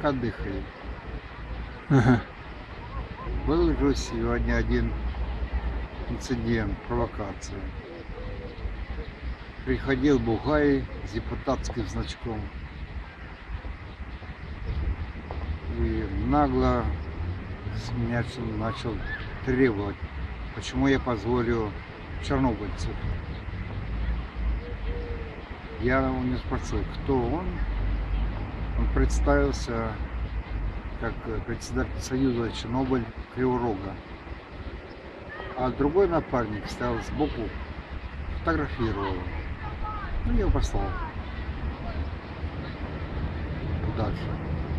пока дыхает. Ага. Был уже сегодня один инцидент, провокация. Приходил бугай с депутатским значком и нагло с меня начал требовать, почему я позволю чернобыльцев. Я у него спросил, кто он. Он представился как председатель Союза Чернобыль Криворога. А другой напарник стоял сбоку, фотографировал. Ну, я его послал дальше.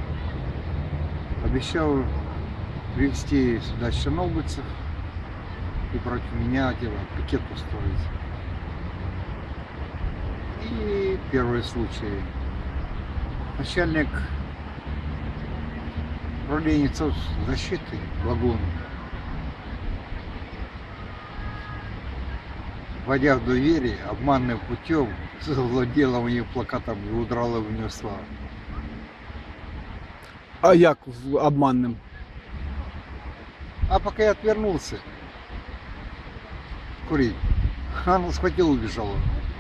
Обещал привезти сюда чернобыльцев и против меня пикет устроить. И первый случай. Начальник управления защиты Лагун, вводя в доверие, обманным путем завладела у нее плакатом и удрала в унесла. А як обманним? А пока я отвернулся курить, она схватила и убежала.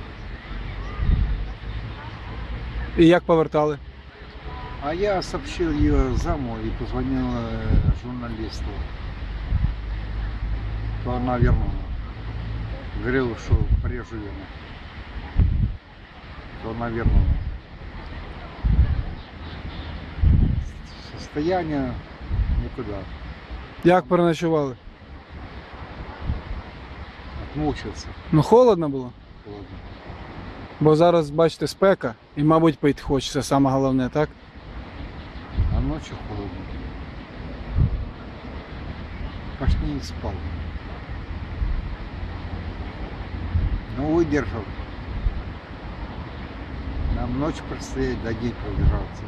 І як повертали? А я сообщил ее заму и позвонил журналисту, то она вернула. Говорила, что порежу верну. То она вернула. Состояние никуда. Як переночували? Отмучился. Ну холодно було? Холодно. Бо зараз, бачите, спека і, мабуть, пити хочеться, саме головне, так? А ночью холодно. Почти не спал. Но выдержал. Нам ночь предстоит до день продержаться.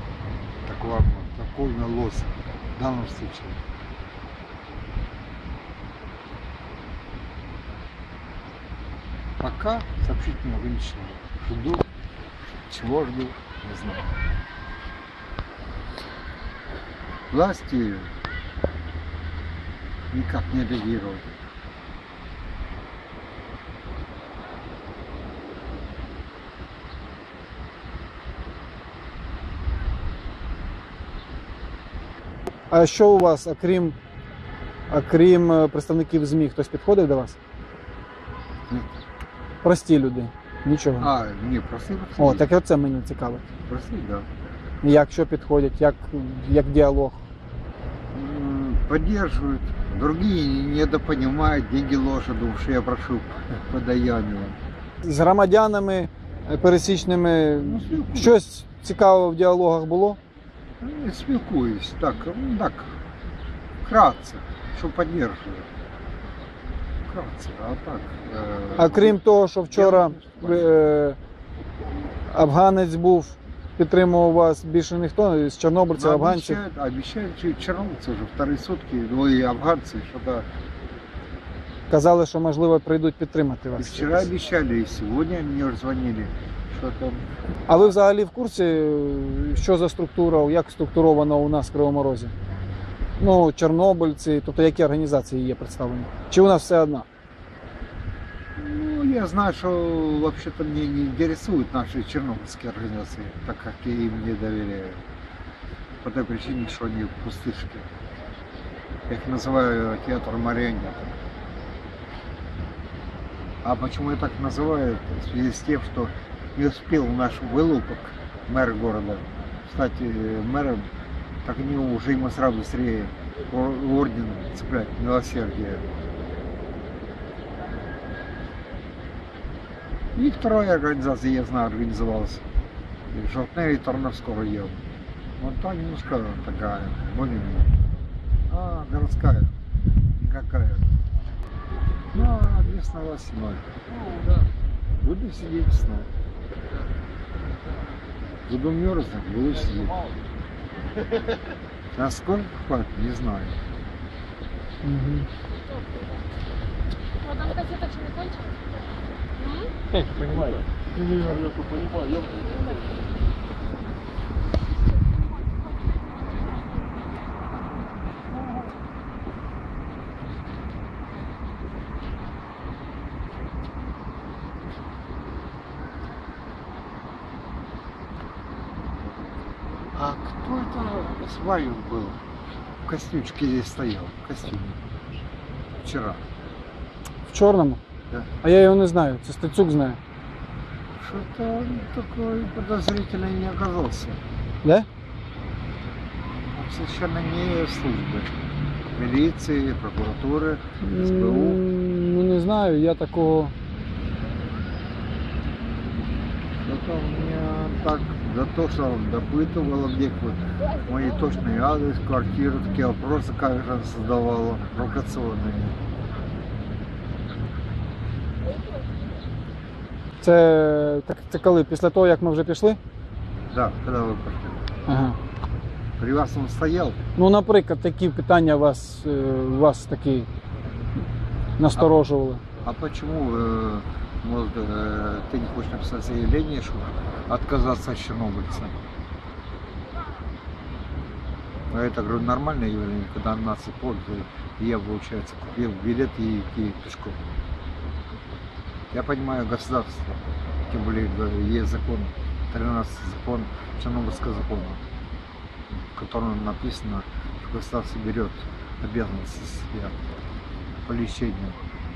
Такой налос в данном случае. Пока сообщить не могу ничего. Жду, чего жду, не знаю. Власти никак не реагируют. А що у вас, окрім представників ЗМІ, хтось підходив до вас? Ні. Прості люди, нічого. А, ні, просив. О, так оце мені цікаво. Просив, да. Як що підходять, як діалог? Поддерживают. Другие недопонимают, деньги ложат, думают, что я прошу подаяние. З громадянами пересічними щось цікаве в діалогах було? Не спілкуюсь, так, вкратце, що поддерживают. Вкратце, а так. А крім того, що вчора афганець був, підтримував вас, більше ніхто з чорнобильців, афганців? Обещают чернобыльцы уже вторые сутки, ну и афганцы что-то. Казали, що, можливо, прийдуть підтримати И вас. вчера обещали, и сегодня мне уже звонили, что там. А ви взагалі в курсі, що за структура, як структуровано у нас в Кривому Розі? Ну, чорнобильці, тобто які організації є представлені? Чи у нас все одна? Ну, я знаю, что вообще-то мне не интересуют наши чернобыльские организации, так как я им не доверяю. По той причине, что они пустышки. Я их называю театр марионеток. А почему я так называю? В связи с тем, что не успел наш вылупок, мэр города, стать мэром, так они уже ему сразу быстрее орден цеплять, милосердие. И вторая организация, я знаю, организовалась. Желтневый Тарновской район. Вот та немножко такая, более-менее. А городская, никакая. Ну, а местная власть ноль. Буду сидеть снова. Буду мерзнуть, буду сидеть. А сколько хватит, не знаю. Вот там кассета что не кончилась? Понимаю. Я понимаю. А кто это с вами был? В костюмчике здесь стоял, в костюме. Вчера. В чорному? Да. А я його не знаю, це Стецюк знає. Что-то он такой подозрительный не оказался. Да? Он совершенно не службы. Милиции, прокуратуры, СБУ. Ну не знаю, я такого. Что-то он меня так за то, что он допытывал, где мои точный адрес, квартиру, такие вопросы, как же он создавал, провокационные. Це коли? Після того, як ми вже пішли? Да, когда вы пошли. Ага. При вас он стоял. Ну, наприклад, такі питання вас такі насторожували. А почему, может, ты не хочешь написать заявление, чтобы отказаться от чернобыльца? А это, говорю, нормальное явление, когда нации пользуют, и я, получается, купил билет и идти пешком. Я понимаю государство, тем более есть закон, 13 закон, Чернобыльского закона, в котором написано, что государство берет обязанности себя по лечению.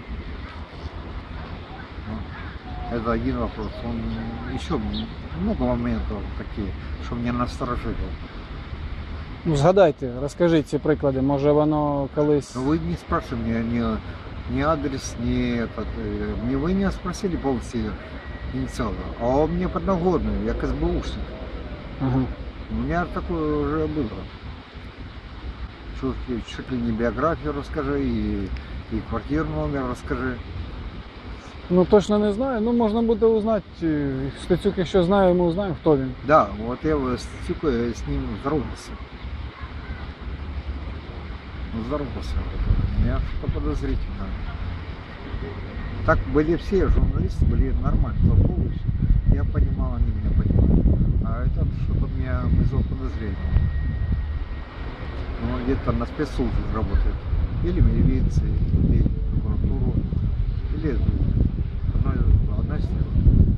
Это один вопрос. Он еще много моментов такие, что меня насторожило. Ну, згадайте, розкажіть ці приклади, може воно колись. Но вы не спрашивали меня ни адрес, ни этот. Не вы не спросили полностью инициала, а он мне подноготный, я СБУшник. Ага. У меня такое уже было. Чуть ли не биографию расскажи, и квартирный номер расскажи. Ну точно не знаю, ну можна буде узнати. Стецюк, якщо знає, ми узнаємо, хто він. Да, вот я с ним здоровался. Здоровался. У меня что-то подозрительно. Так были все журналисты, были нормально толковые. Я понимал, они меня понимали. А это что-то меня вызвало подозрение. Он где-то на спецслужбе работает. Или в милиции, или в прокуратуру, или одна из них.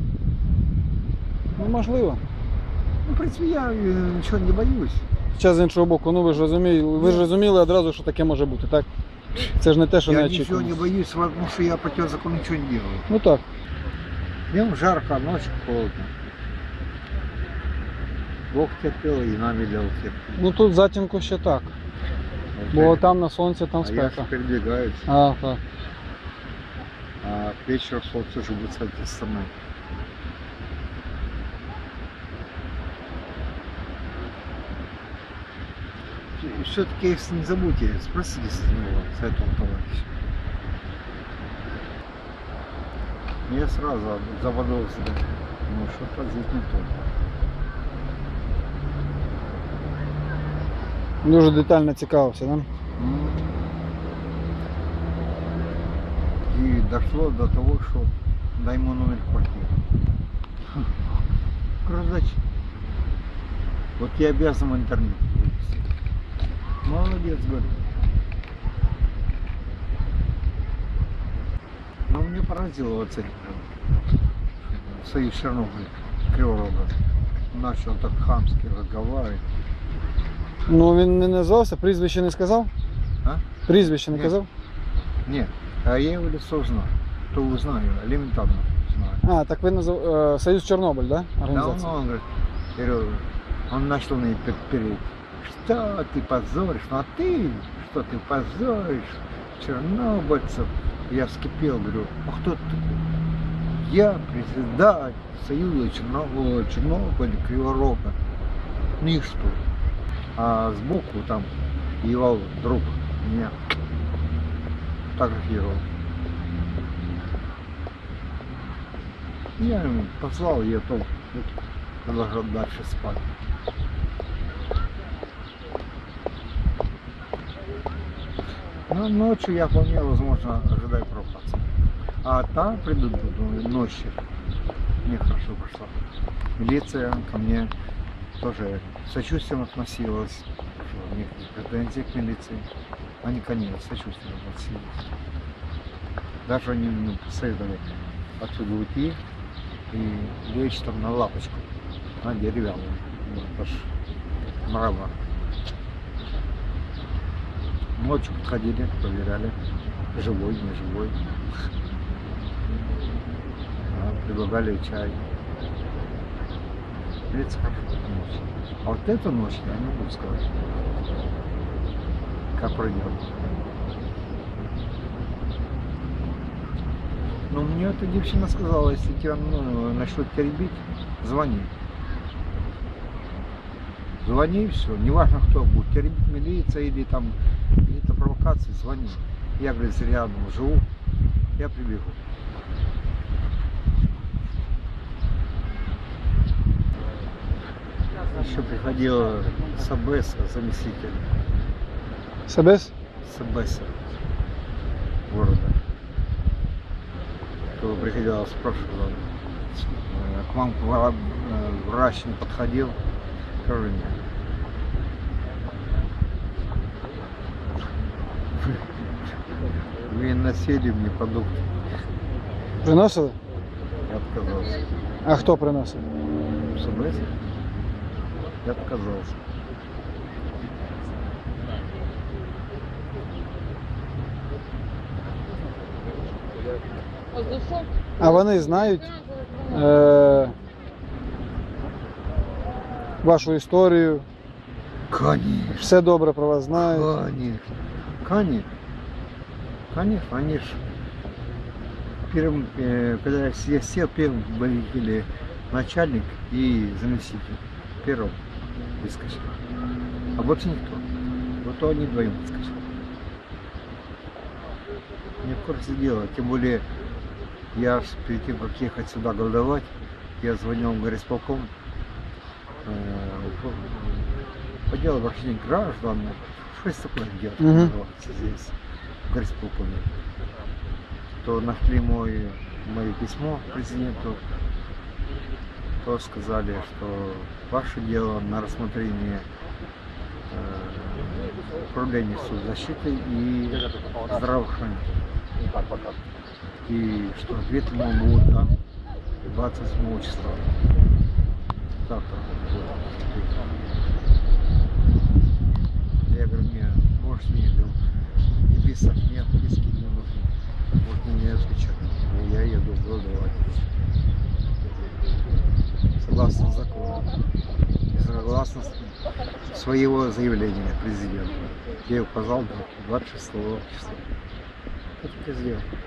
Ну можливо. Ну, в принципе, я ничего не боюсь. Хоча з іншого боку, ну ви ж розуміли одразу, що таке може бути, так? Це ж не те, що не Я ничего очікувано. не боюсь, потому что я против закона ничего не делаю. Ну так. Днем жарко, а ночью холодно. Бог терпел и нам велел терпеть. Ну тут затінку ще так. Бо там на сонці, там А я же спека. передвигаюсь. А, так. А вечер солнце уже будет с этой стороны. Все-таки, если не забудьте, спросите с него, с этого товарища. Я сразу заподозрил, ну что-то здесь не то. Дуже детально цікавився, да? И дошло до того, что дай ему номер квартиры. Зачем? Вот я обязан в интернет вывести. Молодец, говорю. Но мне поразило вот это. Союз Чернобыль, Криворога. Начал так хамски разговаривать. Ну він не назвався, прізвище не сказав? А? Прізвище не Ні. казав? Нет, а я его лицо знаю. То узнаю, элементарно знаю. А, так ви назвав Союз Чорнобиль, да? Да, Організація? он говорит, я говорю, он начал мне переть. Что ты позоришь? Ну а ты, что ты позоришь чернобыльцев? Я вскипел, говорю, а кто ты такой? Я председатель Союза Чернобыль, Криворога. Ну и что? А сбоку там воевал друг меня. Фотографировал. Я ему послал, я то продолжал дальше спать. Но ночью я вполне возможно ожидаю провокации. А та предыдущей ночью мне хорошо пошла. Милиция ко мне тоже сочувствием относилась. У них претензии к милиции. Они ко мне сочувствием относились. Даже они мне посоветовали отсюда уйти и лечь там на лапочку, на деревянную. мрамор. Ночью подходили, проверяли, живой, не живой. Предлагали чай. Говорится, хорошо, ночь. А вот эту ночь я не могу сказать, как пройдет. Но мне эта девчина сказала, если тебя начнут теребить, звони. Звони и все. Неважно, кто будет теребить, милиция или там какие-то провокации, звони. Я, говорит, рядом живу, я прибегу. Еще приходил Сабеса, заместитель. СБС? Сабеса города. Кто приходил, спрашивал, к вам врач не подходил? Скажи мне. Вы носили мне продукты. Приносили? Я отказался. А хто приносив? СБС? Я отказался. Зайшов. А вони знають вашу історію? Конечно. Все добре про вас знають? Конечно. Конечно. Конечно, они ж первым, когда я сел, первым были начальник и заместитель. Первым выскочил. А больше никто. Вот то они двоим выскочили. Не в курсе дела. Тем более, я ж перед тем, как ехать сюда голодовать, я звонил в горисполком по делу обращения граждан. Что это такое делать здесь, в горисполкоме? То нашли мое письмо президенту, то сказали, что ваше дело на рассмотрение управления соцзащиты и здравоохранения. И что ответ ему будет там 27 числа. Завтра. Я говорю, мне, можешь мне не писать, мне отписки не нужны. Вот мне не отвечать. Я еду голодовать. Согласно закону. И согласно своего заявления президента. Я указал 26 числа. Это я сделал.